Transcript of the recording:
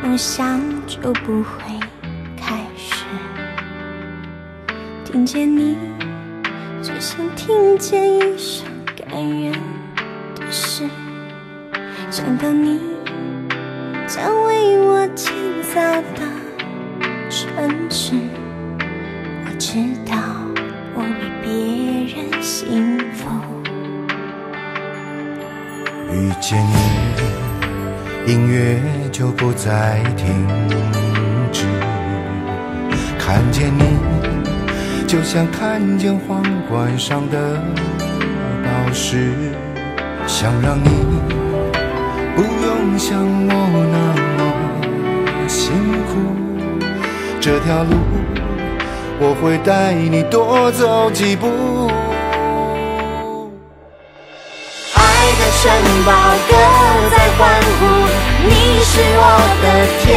梦想就不会开始。听见你，就像听见一首感人的诗。想到你将为我建造的城市，我知道我比别人幸福。 遇见你，音乐就不再停止。看见你，就像看见皇冠上的宝石。想让你不用像我那么辛苦，这条路我会带你多走几步。 爱的城堡歌在欢呼，你是我的天